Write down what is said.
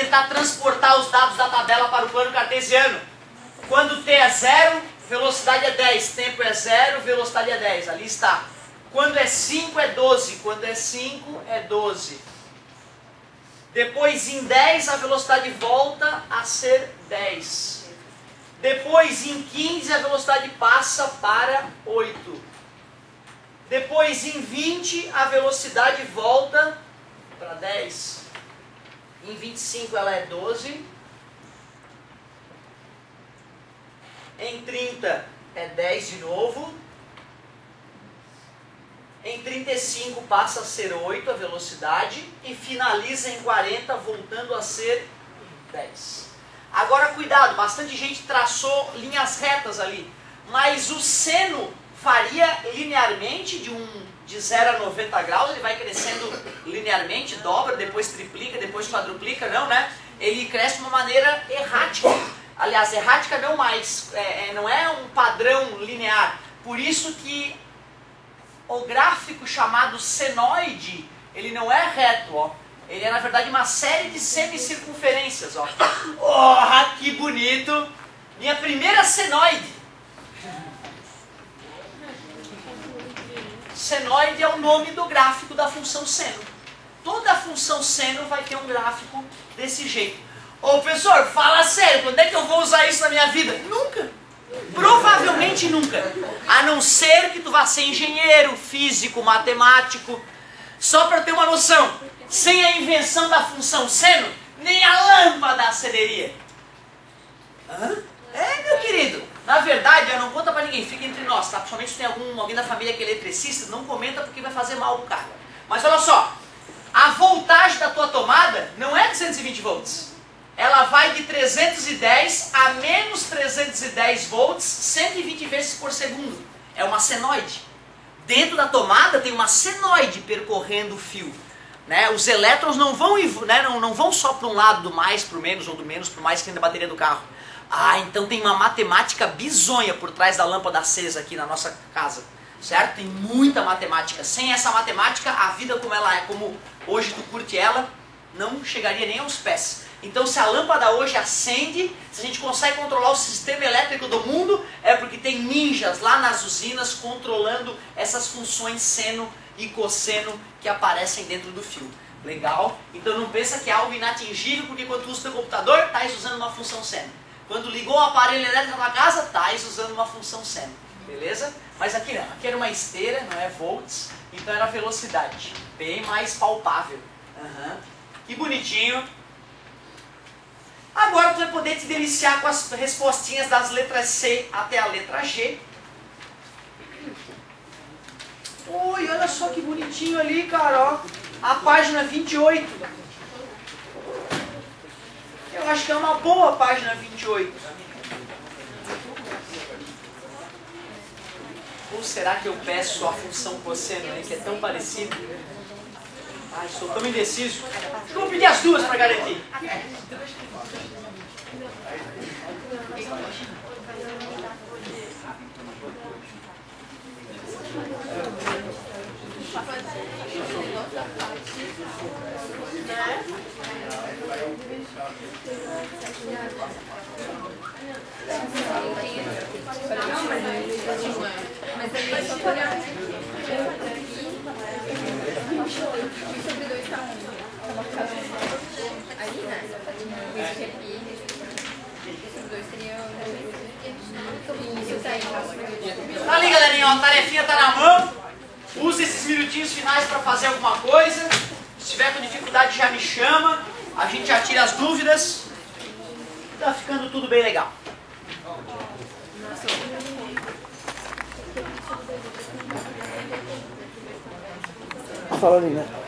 tentar transportar os dados da tabela para o plano cartesiano. Quando t é 0, velocidade é 10, tempo é 0, velocidade é 10. Ali está. Quando é 5 é 12, quando é 5 é 12. Depois em 10 a velocidade volta a ser 10. Depois em 15 a velocidade passa para 8. Depois em 20 a velocidade volta para 10. Em 25 ela é 12. Em 30 é 10 de novo. Em 35 passa a ser 8 a velocidade. E finaliza em 40 voltando a ser 10. Agora cuidado, bastante gente traçou linhas retas ali. Mas o seno varia linearmente de 0 a 90 graus, ele vai crescendo linearmente, dobra, depois triplica, depois quadruplica, não, né? Ele cresce de uma maneira errática. Aliás, errática não mais, não é um padrão linear. Por isso que o gráfico chamado senoide, ele não é reto, ó. Ele é, na verdade, uma série de semicircunferências, ó. Oh, que bonito! Minha primeira senoide. Senoide é o nome do gráfico da função seno. Toda função seno vai ter um gráfico desse jeito. Ô, professor, fala sério, quando é que eu vou usar isso na minha vida? Nunca. Provavelmente nunca. A não ser que tu vá ser engenheiro, físico, matemático. Só para ter uma noção, sem a invenção da função seno, nem a lâmpada acederia. Hã? É, meu querido. Na verdade, não conta pra ninguém, fica entre nós, tá? Principalmente se tem alguém da família que é eletricista, não comenta porque vai fazer mal pro cara. Mas olha só, a voltagem da tua tomada não é 220 volts. Ela vai de 310 a menos 310 volts 120 vezes por segundo. É uma senoide. Dentro da tomada tem uma senoide percorrendo o fio. Né? Os elétrons não vão, né? não vão só para um lado, do mais para o menos, ou do menos para o mais, que nem na bateria do carro. Ah, então tem uma matemática bizonha por trás da lâmpada acesa aqui na nossa casa. Certo? Tem muita matemática. Sem essa matemática, a vida como ela é, como hoje tu curte ela, não chegaria nem aos pés. Então se a lâmpada hoje acende, se a gente consegue controlar o sistema elétrico do mundo, é porque tem ninjas lá nas usinas controlando essas funções seno e cosseno que aparecem dentro do fio. Legal? Então não pensa que é algo inatingível, porque quando tu usa o teu computador, estás usando uma função seno. Quando ligou o aparelho elétrico na casa, estás usando uma função seno. Beleza? Mas aqui não. Aqui era uma esteira, não é volts, então era velocidade. Bem mais palpável. Que bonitinho. Agora tu vai poder te deliciar com as respostinhas das letras C até a letra G. Oi, olha só que bonitinho ali, cara, ó. A página 28. Eu acho que é uma boa página 28. Ou será que eu peço a função cosseno, né, que é tão parecida? Ai, estou tão indeciso. Acho que eu vou pedir as duas para garantir. Mas ali é só olhar. Sobre 2 tá onde? Ali, né? Esse aqui. Sobre 2 seria. Isso tá aí. Tá ali, galerinha, ó, a tarefinha tá na mão. Use esses minutinhos finais para fazer alguma coisa. Se tiver com dificuldade, já me chama. A gente já tira as dúvidas. Tá ficando tudo bem legal. Fala ali, né?